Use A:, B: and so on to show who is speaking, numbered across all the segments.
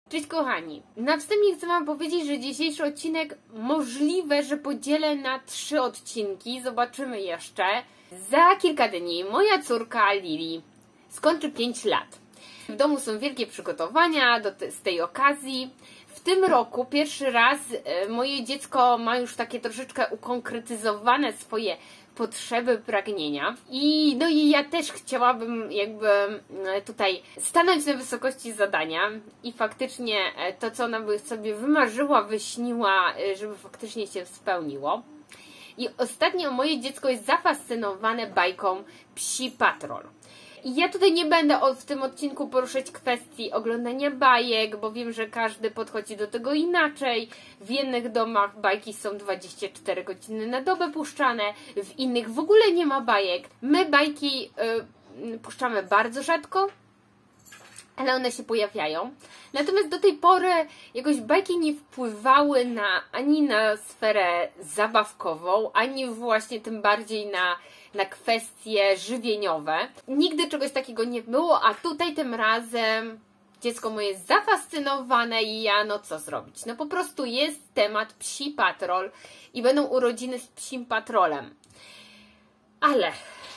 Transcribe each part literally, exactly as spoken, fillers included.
A: Cześć kochani, na wstępie chcę wam powiedzieć, że dzisiejszy odcinek możliwe, że podzielę na trzy odcinki, zobaczymy jeszcze. Za kilka dni moja córka Lili skończy pięć lat. W domu są wielkie przygotowania do te, z tej okazji. W tym roku pierwszy raz e, moje dziecko ma już takie troszeczkę ukonkretyzowane swoje potrzeby, pragnienia. I no i ja też chciałabym jakby tutaj stanąć na wysokości zadania i faktycznie to, co ona by sobie wymarzyła, wyśniła, żeby faktycznie się spełniło. I ostatnio moje dziecko jest zafascynowane bajką Psi Patrol. I ja tutaj nie będę w tym odcinku poruszać kwestii oglądania bajek, bo wiem, że każdy podchodzi do tego inaczej. W jednych domach bajki są dwadzieścia cztery godziny na dobę puszczane, w innych w ogóle nie ma bajek. My bajki y, puszczamy bardzo rzadko, ale one się pojawiają. Natomiast do tej pory jakoś bajki nie wpływały na, ani na sferę zabawkową, ani właśnie tym bardziej na, na kwestie żywieniowe. Nigdy czegoś takiego nie było, a tutaj tym razem dziecko moje jest zafascynowane i ja, no co zrobić? No po prostu jest temat Psi Patrol i będą urodziny z Psim Patrolem. Ale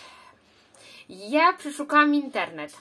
A: ja przeszukałam internet.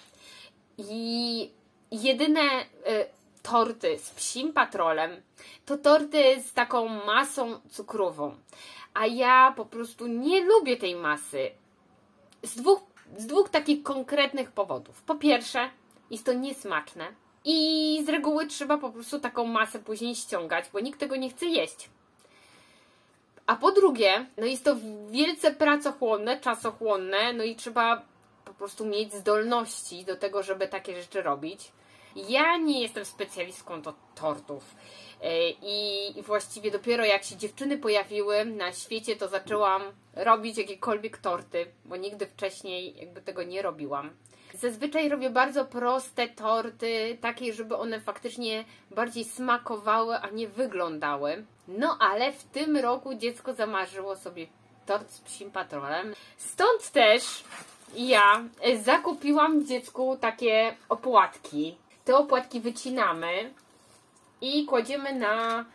A: I jedyne y, torty z Psim Patrolem to torty z taką masą cukrową. A ja po prostu nie lubię tej masy. Z dwóch, z dwóch takich konkretnych powodów. Po pierwsze, jest to niesmaczne. I z reguły trzeba po prostu taką masę później ściągać, bo nikt tego nie chce jeść. A po drugie, no jest to wielce pracochłonne, czasochłonne, no i trzeba po prostu mieć zdolności do tego, żeby takie rzeczy robić. Ja nie jestem specjalistką do tortów i właściwie dopiero jak się dziewczyny pojawiły na świecie, to zaczęłam robić jakiekolwiek torty, bo nigdy wcześniej jakby tego nie robiłam. Zazwyczaj robię bardzo proste torty, takie, żeby one faktycznie bardziej smakowały, a nie wyglądały. No ale w tym roku dziecko zamarzyło sobie tort z Psim Patrolem. Stąd też ja zakupiłam dziecku takie opłatki. Te opłatki wycinamy i kładziemy na...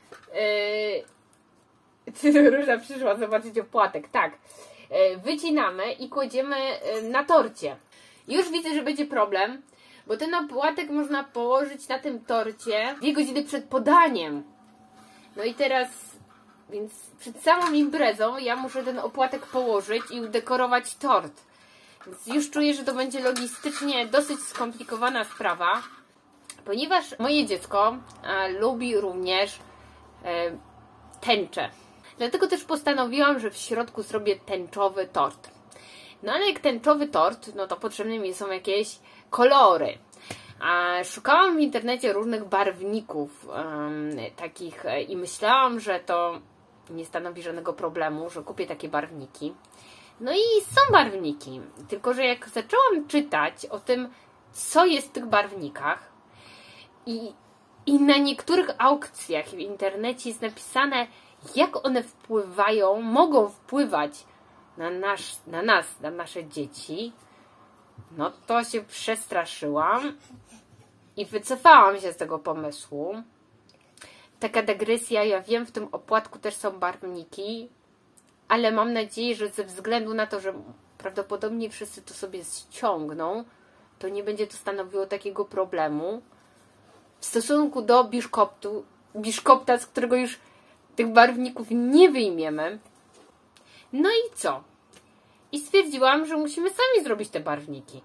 A: Yy... Róża przyszła zobaczyć opłatek. Tak. Yy, wycinamy i kładziemy yy, na torcie. Już widzę, że będzie problem, bo ten opłatek można położyć na tym torcie dwie godziny przed podaniem. No i teraz... Więc przed samą imprezą ja muszę ten opłatek położyć i udekorować tort. Więc już czuję, że to będzie logistycznie dosyć skomplikowana sprawa, ponieważ moje dziecko e, lubi również e, tęczę. Dlatego też postanowiłam, że w środku zrobię tęczowy tort. No ale jak tęczowy tort, no to potrzebne mi są jakieś kolory. A szukałam w internecie różnych barwników um, takich e, i myślałam, że to nie stanowi żadnego problemu, że kupię takie barwniki. No i są barwniki, tylko że jak zaczęłam czytać o tym, co jest w tych barwnikach i, i na niektórych aukcjach w internecie jest napisane, jak one wpływają, mogą wpływać na, nasz, na nas, na nasze dzieci, no to się przestraszyłam i wycofałam się z tego pomysłu. Taka dygresja, ja wiem, w tym opłatku też są barwniki, ale mam nadzieję, że ze względu na to, że prawdopodobnie wszyscy to sobie ściągną, to nie będzie to stanowiło takiego problemu. W stosunku do biszkoptu, biszkopta, z którego już tych barwników nie wyjmiemy. No i co? I stwierdziłam, że musimy sami zrobić te barwniki.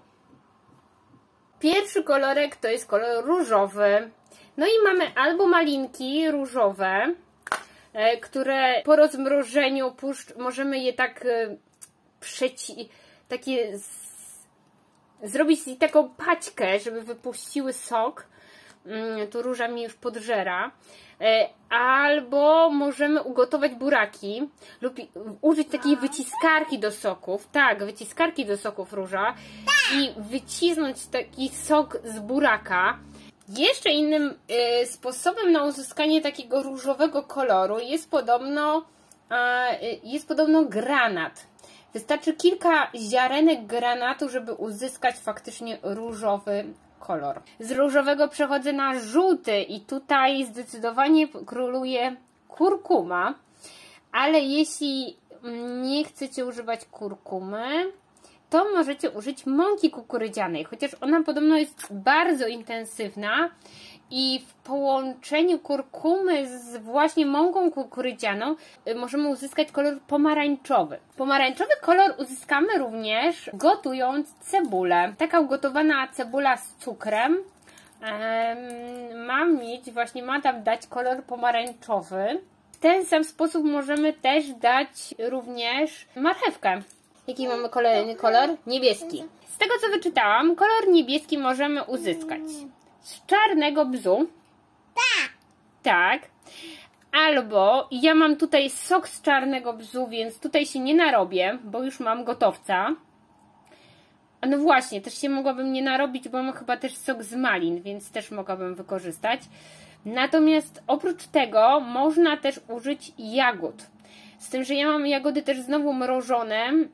A: Pierwszy kolorek to jest kolor różowy. No i mamy albo malinki różowe, które po rozmrożeniu puszcz, możemy je tak przeci, takie z, zrobić z taką paćkę, żeby wypuściły sok. Tu róża mi już podżera. Albo możemy ugotować buraki lub użyć takiej wyciskarki do soków. Tak, wyciskarki do soków róża i wycisnąć taki sok z buraka. Jeszcze innym y, sposobem na uzyskanie takiego różowego koloru jest podobno, y, jest podobno granat. Wystarczy kilka ziarenek granatu, żeby uzyskać faktycznie różowy kolor. Z różowego przechodzę na żółty i tutaj zdecydowanie króluje kurkuma, ale jeśli nie chcecie używać kurkumy, to możecie użyć mąki kukurydzianej, chociaż ona podobno jest bardzo intensywna i w połączeniu kurkumy z właśnie mąką kukurydzianą możemy uzyskać kolor pomarańczowy. Pomarańczowy kolor uzyskamy również gotując cebulę. Taka ugotowana cebula z cukrem um, ma mieć, właśnie ma tam dać kolor pomarańczowy. W ten sam sposób możemy też dać również marchewkę. Jaki mamy kolejny kolor? Niebieski. Z tego co wyczytałam, kolor niebieski możemy uzyskać z czarnego bzu. Tak. Tak. Albo ja mam tutaj sok z czarnego bzu, więc tutaj się nie narobię, bo już mam gotowca. A no właśnie, też się mogłabym nie narobić, bo mam chyba też sok z malin, więc też mogłabym wykorzystać. Natomiast oprócz tego można też użyć jagód. Z tym, że ja mam jagody też znowu mrożone. Hmm,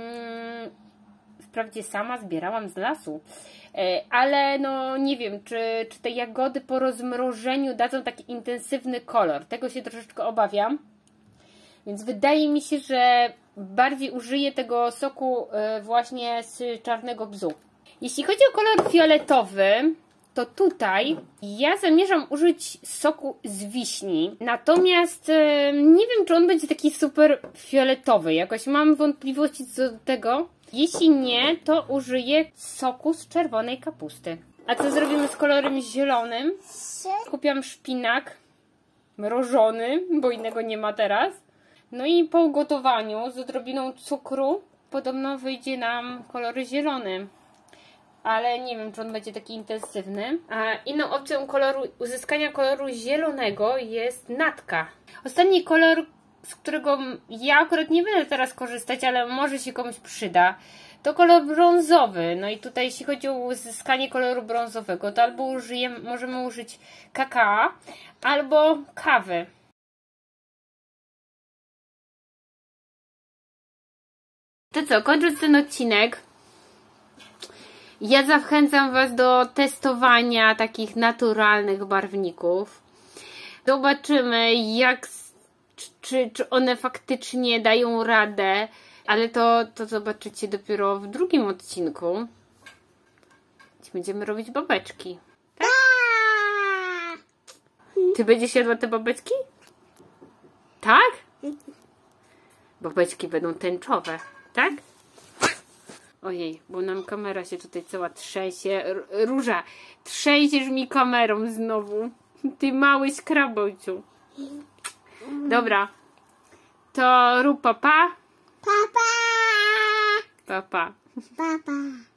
A: wprawdzie sama zbierałam z lasu. Ale no nie wiem, czy, czy te jagody po rozmrożeniu dadzą taki intensywny kolor. Tego się troszeczkę obawiam. Więc wydaje mi się, że bardziej użyję tego soku właśnie z czarnego bzu. Jeśli chodzi o kolor fioletowy, to tutaj ja zamierzam użyć soku z wiśni. Natomiast nie wiem, czy on będzie taki super fioletowy. Jakoś mam wątpliwości co do tego. Jeśli nie, to użyję soku z czerwonej kapusty. A co zrobimy z kolorem zielonym? Kupiłam szpinak mrożony, bo innego nie ma teraz. No i po ugotowaniu z odrobiną cukru podobno wyjdzie nam kolor zielony. Ale nie wiem, czy on będzie taki intensywny. A inną opcją koloru, uzyskania koloru zielonego jest natka. Ostatni kolor, z którego ja akurat nie będę teraz korzystać, ale może się komuś przyda, to kolor brązowy. No i tutaj jeśli chodzi o uzyskanie koloru brązowego, to albo użyjemy, możemy użyć kakao, albo kawy. To co, kończąc ten odcinek, ja zachęcam Was do testowania takich naturalnych barwników. Zobaczymy, jak, czy, czy one faktycznie dają radę, ale to, to zobaczycie dopiero w drugim odcinku. Będziemy robić babeczki. Tak? Ty będziesz jadła te babeczki? Tak? Babeczki będą tęczowe, tak? Ojej, bo nam kamera się tutaj cała trzęsie. Róża, trzęsiesz mi kamerą znowu. Ty mały skrabociu. Dobra. To rób papa. Papa. Papa. Papa.